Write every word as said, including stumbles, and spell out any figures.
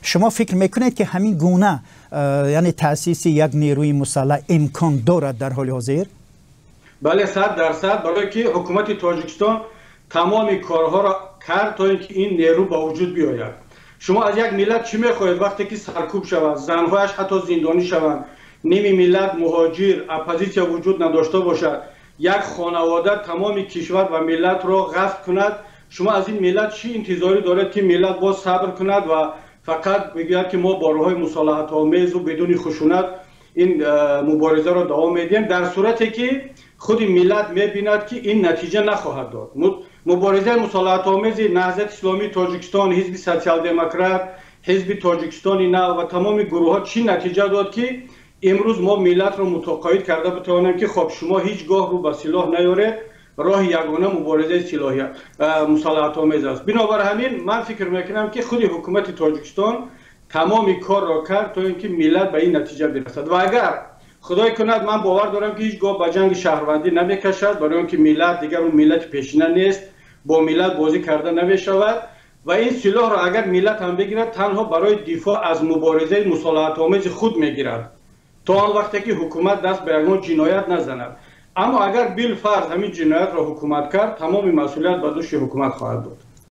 شما فکر میکنید که همین گونه یعنی تأسیس یک نیروی مسلح امکان دارد در حال حاضر؟ بله، صد درصد. برای که حکومت تاجیکستان تمام کارها را کرد تا اینکه این نیرو با وجود بیاید. شما از یک ملت چی میخواهید وقتی که سرکوب شود، زنهایش حتی زندانی شوند، نیمی ملت مهاجر، اپوزیسیا وجود نداشته باشد، یک خانواده تمام کشور و ملت را غصب کند، شما از این ملت چی انتظاری دارید که ملت باز صبر کند و فقط بگوید که ما با راههای مصالحت آمیز و بدون خشونت این مبارزه را دوام میدیم، در صورتی که خود ملت میبیند که این نتیجه نخواهد داد. مبارزه مصالحت آمیز نهضت اسلامی تاجیکستان، حزب سوسیال دموکرات، حزب تاجیکستان نو و تمام گروه ها چی نتیجه داد که امروز ما ملت را متقاعد کرده بتوانیم که خب شما هیچگاه رو به سلاح نیارید، راه یگانه مبارزه سلاحی مصالحت آمیز است. بنابر همین من فکر میکنم که خود حکومت تاجیکستان تمام کار را کرد تا اینکه ملت به این نتیجه برسد و اگر خدای کند من باور دارم که هیچگاه به جنگ شهروندی نمیکشد، برای اینکه ملت دیگر اون ملت پیشینه نیست، با ملت بازی کرده نمیشود و این سلاح را اگر ملت هم بگیرد تنها برای دفاع از مبارزه مصالحت آمیز خود میگیرد تا آن وقتی که حکومت دست به یگان جنایت نزند. اما اگر بالفرض همین جنایت را حکومت کرد، تمام مسئولیت به دوش حکومت خواهد بود.